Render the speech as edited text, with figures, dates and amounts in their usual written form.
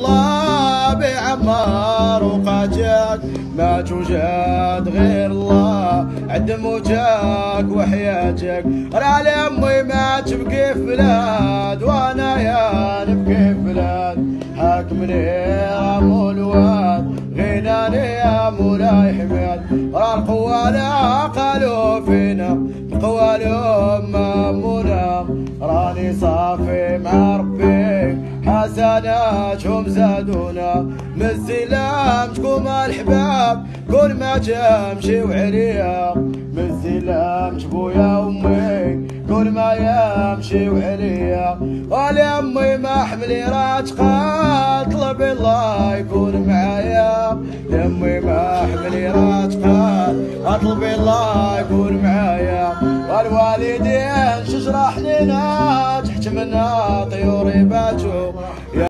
الله بعمار وقاجاك ما توجد غير الله عد موتك وحياتك. راه لامي ما تبقي في بلاد وانا يا نبقي في بلاد. حاكمني رامو الواد غيناني يا مولاي حماد. راه القوالة قالوا فينا القوالهم مامونا. راني صافي مع ربي حسناتهم زادونا. من سلامتكم الحباب كل ما تمشي وعليا. من سلامت بويا وامي كل ما يمشي وعليا. ولامي ما حملي راتقة طلب الله يكون معايا. لامي ما حملي راتقة اطلب الله يكون معايا. والوالدين شجرة حنينة تحت منها طيور يباتوا.